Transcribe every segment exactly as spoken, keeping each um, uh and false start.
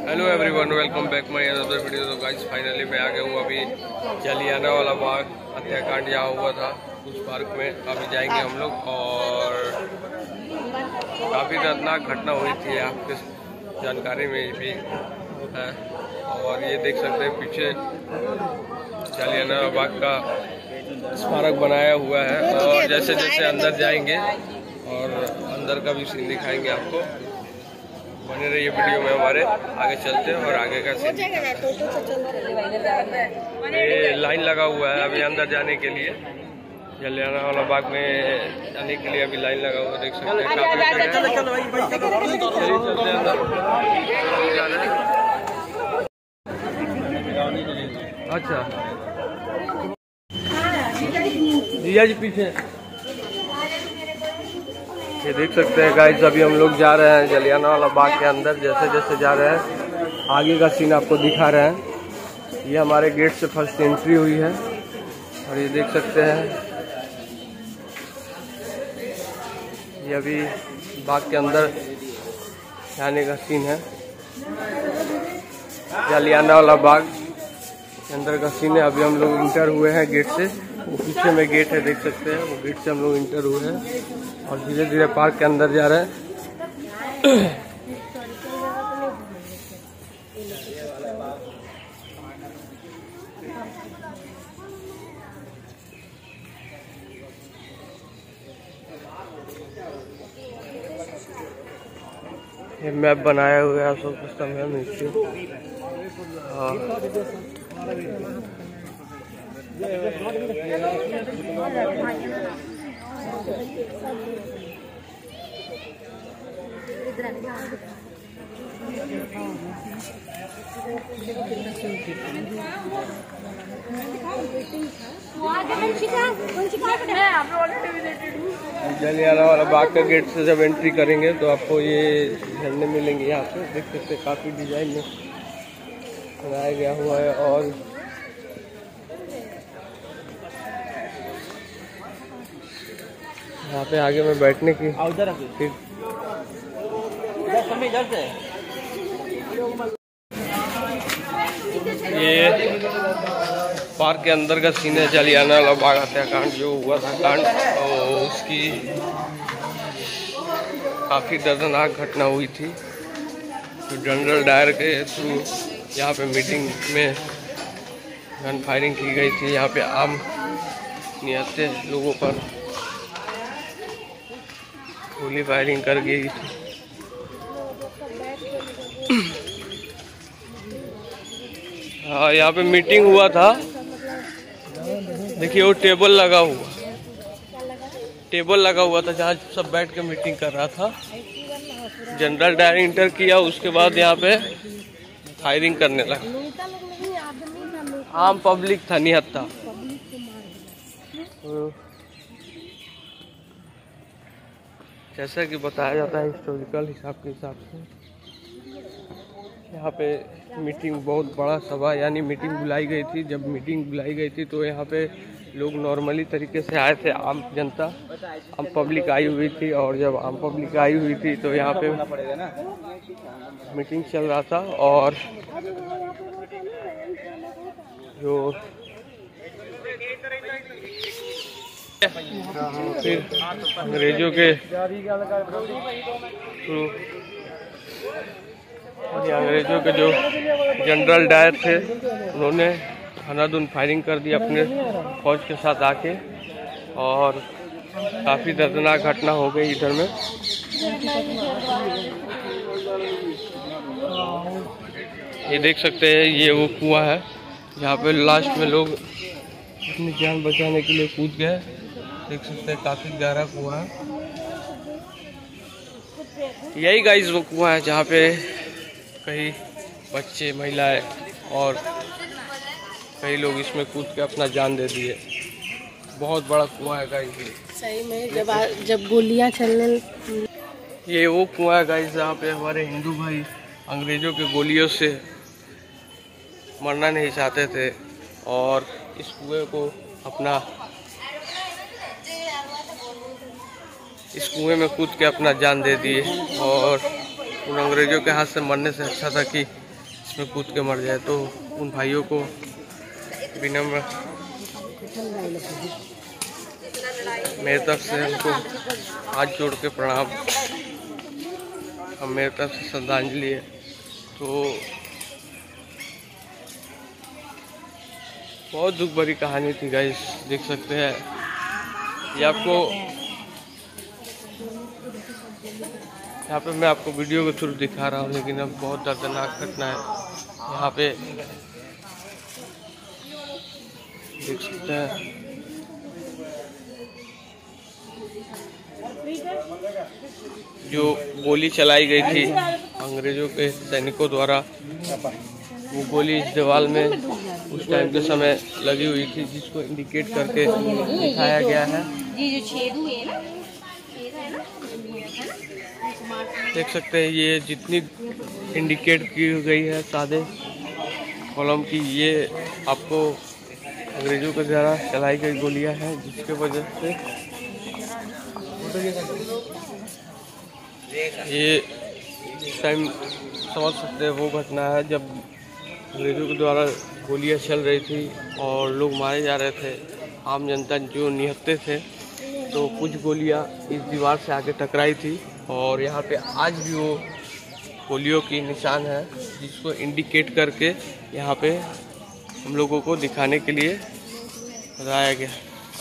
Hello everyone, welcome back my another video. तो guys finally मैं आ गया हूँ अभी जलियाना वाला बाग हत्याकांड जहाँ हुआ था उस पार्क में। अभी जाएंगे हम लोग और काफ़ी दर्दनाक घटना हुई थी, आपके जानकारी में भी है। और ये देख सकते हैं पीछे जलियाना बाग का स्मारक बनाया हुआ है। और जैसे जैसे अंदर जाएंगे और अंदर का भी सीन दिखाएंगे आपको। बने रहिए वीडियो में हमारे, आगे चलते हैं और आगे का सीन। ये लाइन लगा हुआ है अभी अंदर जाने के लिए, जलियाना वाला बाग में जाने के लिए अभी लाइन लगा हुआ, देख सकते हैं। अच्छा जिया जी पीछे ये देख सकते हैं गाइस, अभी हम लोग जा रहे हैं जलियाना वाला बाग के अंदर। जैसे जैसे जा रहे हैं आगे का सीन आपको दिखा रहे हैं। ये हमारे गेट से फर्स्ट एंट्री हुई है और ये देख सकते हैं ये अभी बाग के अंदर जाने का सीन है। जलियाना वाला बाग के अंदर का सीन है। अभी हम लोग इंटर हुए हैं गेट से, वो पीछे में गेट है, देख सकते हैं। वो गेट से हम लोग इंटर हुए हैं और धीरे धीरे पार्क के अंदर जा रहे हैं। ये मैप बनाया हुआ है सब कुछ है नीचे। हाँ जलियाना वाला बाग का गेट से जब एंट्री करेंगे तो आपको ये झरने मिलेंगे। यहाँ पे देख सकते हैं काफी डिजाइन में बनाया गया हुआ है। और यहाँ पे आगे में बैठने की ये पार्क के अंदर का सीन है। जलियाना वाला बाग हत्याकांड जो हुआ था कांड, और उसकी काफ़ी दर्दनाक घटना हुई थी। तो जनरल डायर के थ्रू यहाँ पे मीटिंग में गन फायरिंग की गई थी। यहाँ पे आम निहत्थे लोगों पर गोली फायरिंग कर गई थी। हाँ यहाँ पे मीटिंग हुआ था। देखिए वो टेबल लगा हुआ टेबल लगा हुआ था जहाँ सब बैठ के मीटिंग कर रहा था। जनरल डायर इंटर किया, उसके बाद यहाँ पे फायरिंग करने लगा। आम पब्लिक था, निहत्था। जैसा कि बताया जाता है हिस्टोरिकल हिसाब के हिसाब से यहाँ पे मीटिंग बहुत बड़ा सभा यानी मीटिंग बुलाई गई थी। जब मीटिंग बुलाई गई थी तो यहाँ पे लोग नॉर्मली तरीके से आए थे, आम जनता, आम पब्लिक आई हुई थी। और जब आम पब्लिक आई हुई थी तो यहाँ पे मीटिंग चल रहा था। और जो फिर अंग्रेजों के थ्रू अंग्रेजों के जो जनरल डायर थे उन्होंने धनाधन फायरिंग कर दी अपने फौज के साथ आके। और काफ़ी दर्दनाक घटना हो गई इधर में। ये देख सकते हैं ये वो कुआं है जहाँ पे लास्ट में लोग अपनी जान बचाने के लिए कूद गए। देख सकते हैं काफ़ी गहरा कुआं है। यही गाइस वो कुआं है जहाँ पे कई बच्चे, महिलाएं और कई लोग इसमें कूद के अपना जान दे दिए। बहुत बड़ा कुआं है गाइस ये। सही में जब आ, जब गोलियां चलने, ये वो कुआं है गाइस जहाँ पे हमारे हिंदू भाई अंग्रेजों के गोलियों से मरना नहीं चाहते थे और इस कुएं को अपना इस कुएं में कूद के अपना जान दे दिए। और उन अंग्रेजों के हाथ से मरने से अच्छा था कि इसमें कूद के मर जाए। तो उन भाइयों को विनम्र मेरे तरफ से हमको हाथ जोड़ के प्रणाम, हम मेरे तरफ से श्रद्धांजलि है। तो बहुत दुख भरी कहानी थी गाइस, देख सकते हैं ये आपको, यहाँ पे मैं आपको वीडियो के थ्रू दिखा रहा हूँ, लेकिन अब बहुत दर्दनाक घटना है यहाँ पे, देख सकते हैं। जो गोली चलाई गई थी अंग्रेजों के सैनिकों द्वारा, वो गोली इस दीवार में उस टाइम के समय लगी हुई थी, जिसको इंडिकेट करके दिखाया गया है। देख सकते हैं ये जितनी इंडिकेट की गई है सादे कॉलम की, ये आपको अंग्रेजों के द्वारा चलाई गई गोलियां हैं, जिसके वजह से ये टाइम समझ सकते हैं वो घटना है जब अंग्रेजों के द्वारा गोलियां चल रही थी और लोग मारे जा रहे थे, आम जनता जो निहत्ते थे। तो कुछ गोलियां इस दीवार से आके टकराई थी और यहाँ पे आज भी वो गोलियों की निशान है, जिसको इंडिकेट करके यहाँ पे हम लोगों को दिखाने के लिए बताया गया।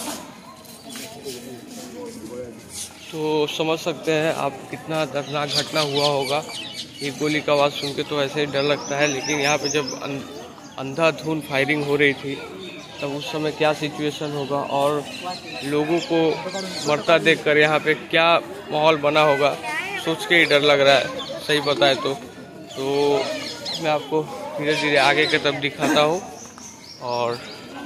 तो समझ सकते हैं आप कितना दर्दनाक घटना हुआ होगा। ये गोली का आवाज़ सुन के तो ऐसे ही डर लगता है, लेकिन यहाँ पे जब अंधाधुंध फायरिंग हो रही थी तब उस समय क्या सिचुएशन होगा और लोगों को मरता देखकर यहाँ पे क्या माहौल बना होगा, सोच के ही डर लग रहा है सही बताए तो। तो मैं आपको धीरे धीरे आगे की तरफ दिखाता हूँ और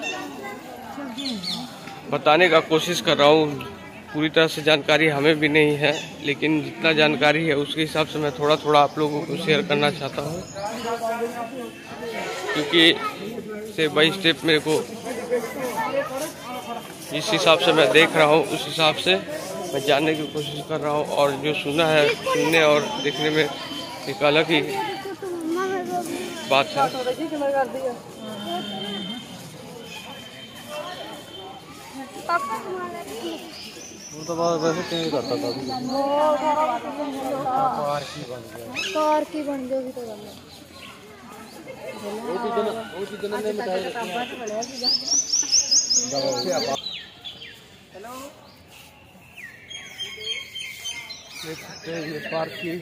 बताने का कोशिश कर रहा हूँ। पूरी तरह से जानकारी हमें भी नहीं है, लेकिन जितना जानकारी है उसके हिसाब से मैं थोड़ा थोड़ा आप लोगों को शेयर करना चाहता हूँ, क्योंकि स्टेप बाई स्टेप मेरे को जिस हिसाब से मैं देख रहा हूँ उस हिसाब से मैं जानने की कोशिश कर रहा हूँ। और जो सुना है, सुनने और देखने में एक अलग ही बात है। वो तो बात वैसे क्यों करता था अभी? कार की बन गया, कार की बन गई तो वो भी जन वो भी जन ने मिठाई रखी है। हेलो, देख सकते हैं ये पार्क की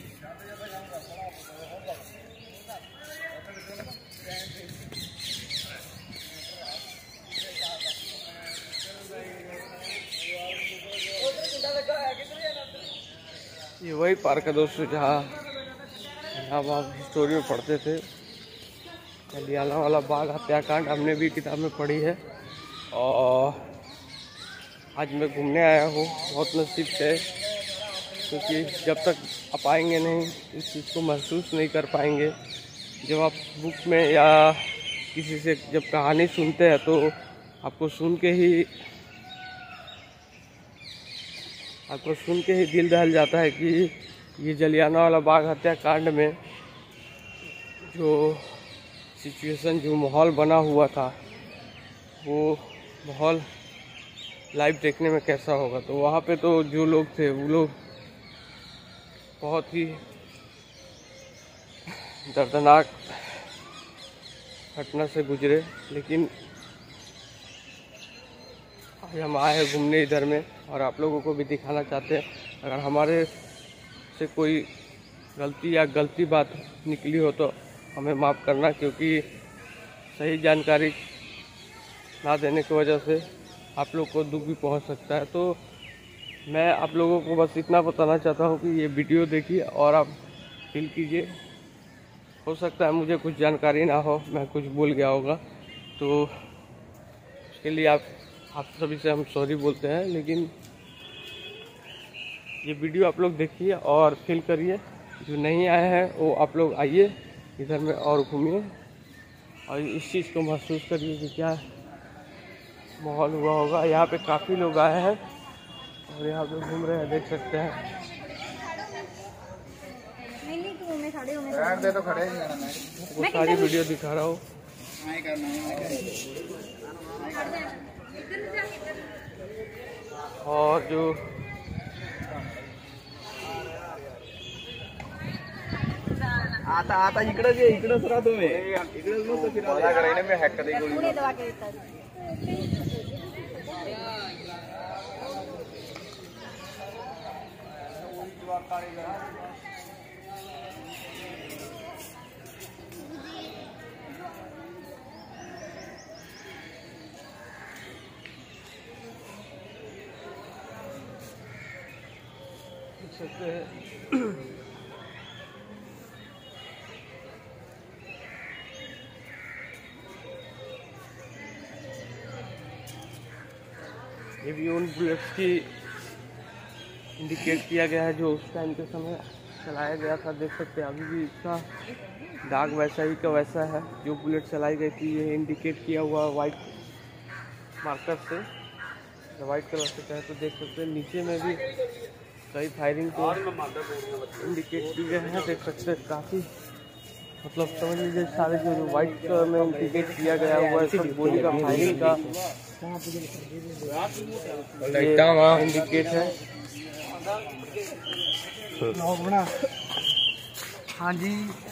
ये वही पार्क है दोस्तों जहाँ जहाँ आप स्टोरी में पढ़ते थे, जलियांवाला बाग हत्याकांड हमने भी किताब में पढ़ी है। और आज मैं घूमने आया हूँ, बहुत नसीब से, क्योंकि जब तक आप आएंगे नहीं इस चीज़ को महसूस नहीं कर पाएंगे। जब आप बुक में या किसी से जब कहानी सुनते हैं तो आपको सुन के ही आपको सुन के ही दिल दहल जाता है कि ये जलियांवाला बाग हत्याकांड में जो सिचुएशन, जो माहौल बना हुआ था, वो माहौल लाइव देखने में कैसा होगा। तो वहाँ पे तो जो लोग थे वो लोग बहुत ही दर्दनाक घटना से गुजरे, लेकिन आज हम आए हैं घूमने इधर में और आप लोगों को भी दिखाना चाहते हैं। अगर हमारे से कोई गलती या गलती बात निकली हो तो हमें माफ़ करना, क्योंकि सही जानकारी ना देने की वजह से आप लोग को दुख भी पहुंच सकता है। तो मैं आप लोगों को बस इतना बताना चाहता हूं कि ये वीडियो देखिए और आप फील कीजिए। हो सकता है मुझे कुछ जानकारी ना हो, मैं कुछ भूल गया होगा, तो उसके लिए आप आप सभी से हम सॉरी बोलते हैं। लेकिन ये वीडियो आप लोग देखिए और फील करिए। जो नहीं आए हैं वो आप लोग आइए इधर में और घूमिए और इस चीज़ को महसूस करिए कि क्या माहौल हुआ होगा। यहाँ पे काफ़ी लोग आए हैं और यहाँ पे घूम रहे हैं, देख सकते हैं। दे तो खड़े वो सारी वीडियो दिखा रहा हूँ। और जो आता आता इकडे जे इकडेच राहा तुम्ही, इकडेच मस्त फिरायला करायला मी हॅक कधी गोळी सकते हैं। ये भी उन बुलेट्स की इंडिकेट किया गया है जो उस टाइम के समय चलाया गया था। देख सकते हैं अभी भी इसका दाग वैसा ही का वैसा है। जो बुलेट चलाई गई थी ये इंडिकेट किया हुआ वाइट मार्कर से, वाइट कलर से कहे तो देख सकते हैं नीचे में भी कई फायरिंग को इंडिकेट की गए हैं। देख सकते हैं काफ़ी मतलब समझ लीजिए सारे जो वाइट कलर में इंडिकेट किया गया हुआ है सब गोली का फायरिंग का इंडिकेट है। हाँ जी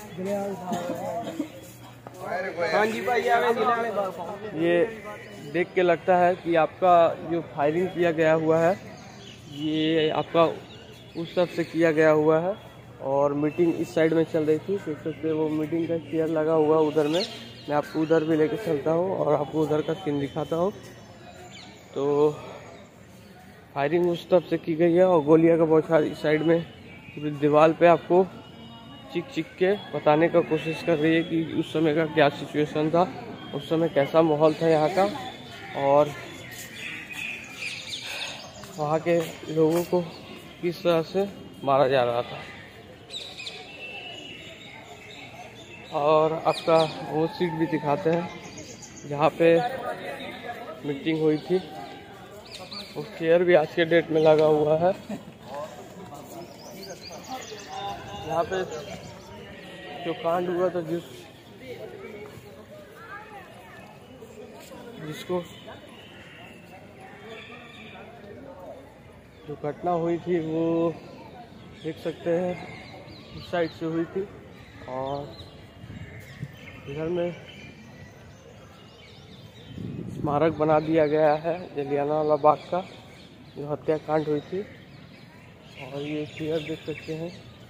हाँ जी भाई, ये देख के लगता है कि आपका जो फायरिंग किया गया हुआ है ये आपका उस तरफ से किया गया हुआ है और मीटिंग इस साइड में चल रही थी। देख सकते हैं वो मीटिंग का चेयर लगा हुआ उधर में। मैं आपको उधर भी लेके चलता हूँ और आपको उधर का सीन दिखाता हूँ। तो फायरिंग उस तरफ से की गई है और गोलियां का बौछार इस साइड में पूरी दीवार पे आपको चिक चिक के बताने का कोशिश कर रही है कि उस समय का क्या सिचुएशन था, उस समय कैसा माहौल था यहाँ का और वहाँ के लोगों को किस तरह से मारा जा रहा था। और आपका वो सीट भी दिखाते हैं जहाँ पे मीटिंग हुई थी। वो चेयर भी आज के डेट में लगा हुआ है। यहाँ पे जो कांड हुआ था जिस जिसको जो घटना हुई थी वो देख सकते हैं उस साइड से हुई थी और इधर में स्मारक बना दिया गया है जलियांवाला बाग का जो हत्याकांड हुई थी। और ये चेयर देख सकते हैं,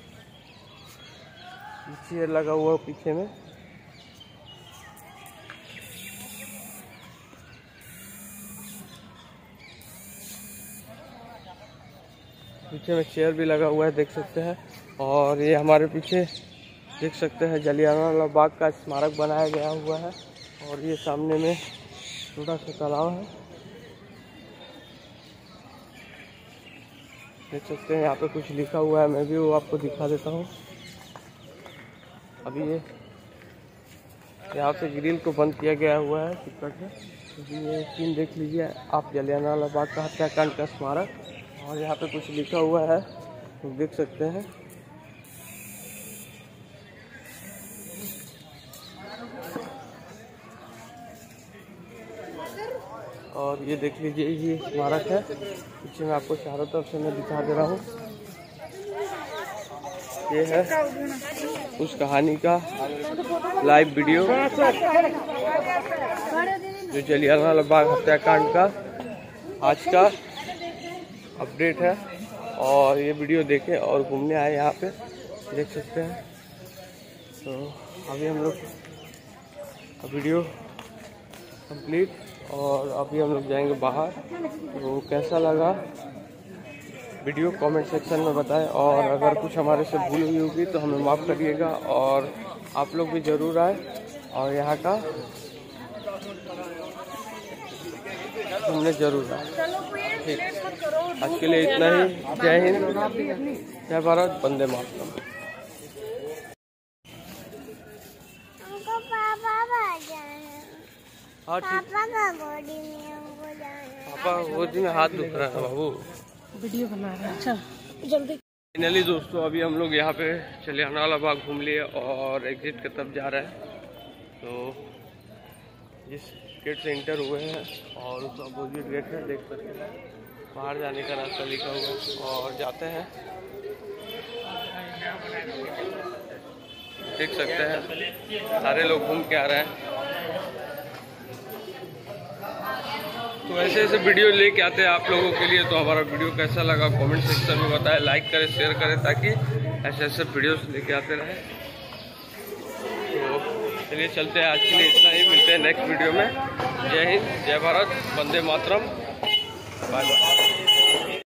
चेयर लगा हुआ पीछे में। पीछे में चेयर भी लगा हुआ है देख सकते हैं। और ये हमारे पीछे देख सकते हैं जलियांवाला बाग का स्मारक बनाया गया हुआ है और ये सामने में छोटा सा तालाब है देख सकते हैं। यहाँ पे कुछ लिखा हुआ है, मैं भी वो आपको दिखा देता हूँ। अभी ये यहाँ पे ग्रिल को बंद किया गया हुआ है टिकट में। ये सीन देख लीजिए आप, जलियांवाला बाग का हत्याकांड का स्मारक। और यहाँ पे कुछ लिखा हुआ है तो देख सकते हैं। और ये देख लीजिए ये स्मारक है पीछे में, आपको चारों तरफ से मैं दिखा दे रहा हूँ। ये है उस कहानी का लाइव वीडियो जो जलियांवाला बाग हत्याकांड का आज का अपडेट है। और ये वीडियो देखें और घूमने आए यहाँ पे देख सकते हैं। तो अभी हम लोग वीडियो कंप्लीट और अभी हम लोग जाएंगे बाहर। तो कैसा लगा वीडियो कमेंट सेक्शन में बताएं और अगर कुछ हमारे से भूल हुई होगी तो हमें माफ़ करिएगा। और आप लोग भी ज़रूर आए और यहाँ का हमने जरूर आए। ठीक, आज के लिए इतना ही। जय हिंद, जय भारत, वंदे मातरम। हाँ ठीक, पापा गोदी में हाथ दुख रहा है बाबू। वीडियो बना रहा है, अच्छा जल्दी। फाइनली दोस्तों अभी हम लोग यहाँ पे जलियाना वाला बाग घूम लिए और एग्जिट की तरफ जा रहे हैं। तो जिस गेट से इंटर हुए हैं और उस अपोजिट गेट है, देख सकते हैं बाहर जाने का रास्ता लिखा हुआ और जाते हैं। देख सकते हैं सारे लोग घूम के आ रहे हैं। तो ऐसे ऐसे वीडियो लेके आते हैं आप लोगों के लिए। तो हमारा वीडियो कैसा लगा कमेंट सेक्शन में बताएं, लाइक करें, शेयर करें, ताकि ऐसे ऐसे वीडियोस लेके आते रहें। तो चलिए चलते हैं, आज के लिए इतना ही। मिलते हैं नेक्स्ट वीडियो में। जय हिंद, जय भारत, वंदे मातरम, बाय बाय।